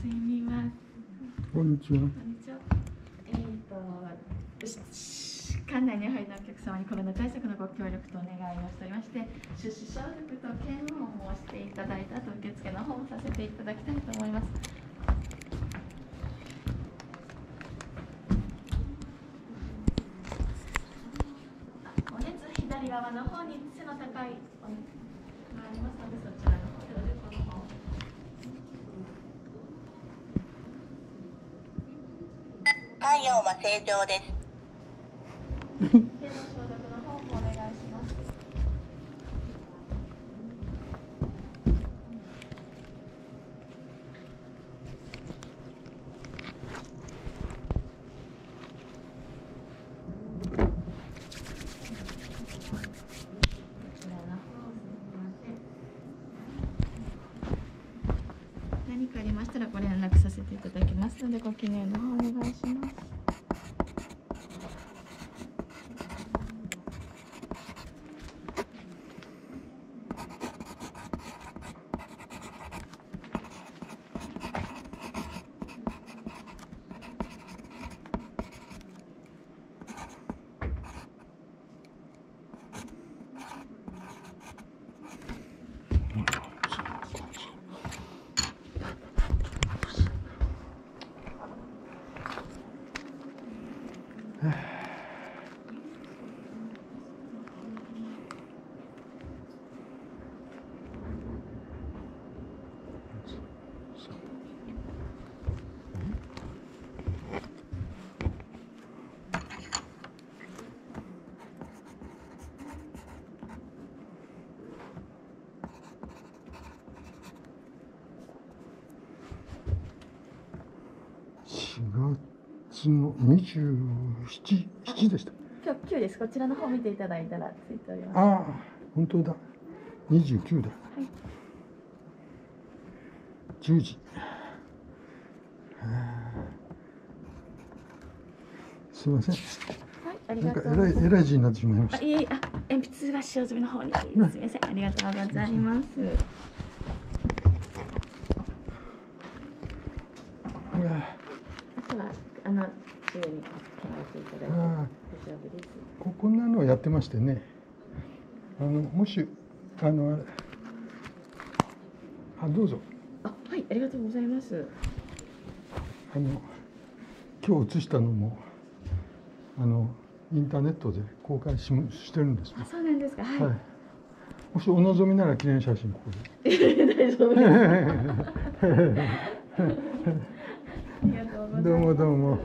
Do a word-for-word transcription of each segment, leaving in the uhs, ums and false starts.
すみません。 こんにちは。 こんにちは。えっ、と、館内にお入りのお客様にコロナ対策のご協力とお願いをしておりまして、手指消毒と検温をしていただいた後、受付の方もさせていただきたいと思います。お熱左側の方に背の高いお熱がありますので、そちらの方でおでこの方。 体温は正常です。 手の消毒の方もお願いします。何かありましたらご連絡させていただきますので、ご記入の方お願いします。 しがつのにじゅうしち、しちでした。 今日きゅうです。こちらの方見ていただいたらついております。 ああ、本当だ。にじゅうきゅうだ。 はい。 じゅうじ。すみません。 はい、ありなんかがとうございます。 えらい、えらい字になってしまいましあ、 た。 いえいえ、あ、鉛筆は使用済みの方に。すみません、ありがとうございます。 いやあとは、あの、自由に考えていただいてああ、 大丈夫です。 ここんなのをやってましてね。あの、もし、あの、あ、どうぞ。 あ、はい、ありがとうございます。 あの、今日写したのも、あの、インターネットで公開ししてるんですよ。 あ、そうなんですか。はい。 はい。もしお望みなら記念写真ここで。 大丈夫です。ありがとうございます。 どうもどうも。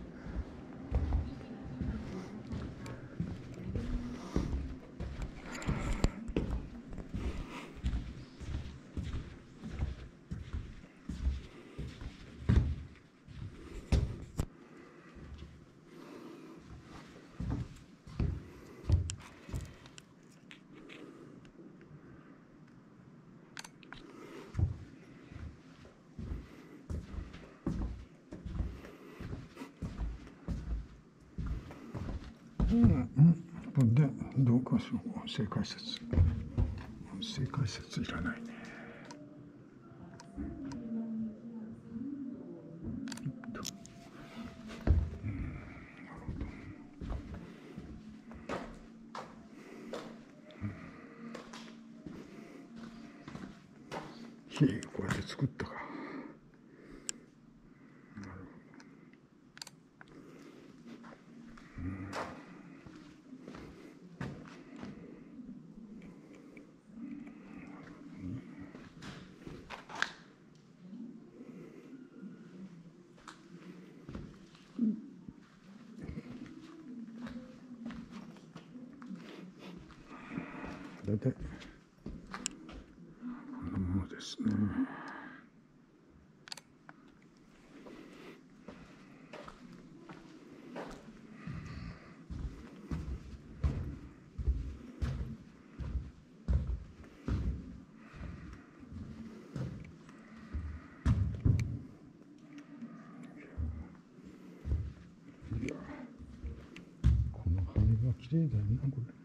うんうん、で、どうかしよう。音声解説。音声解説いらないね。へえ、こうやって作ったか。なるほど。大体こんなものですね。いや、この羽が綺麗だよな、これ。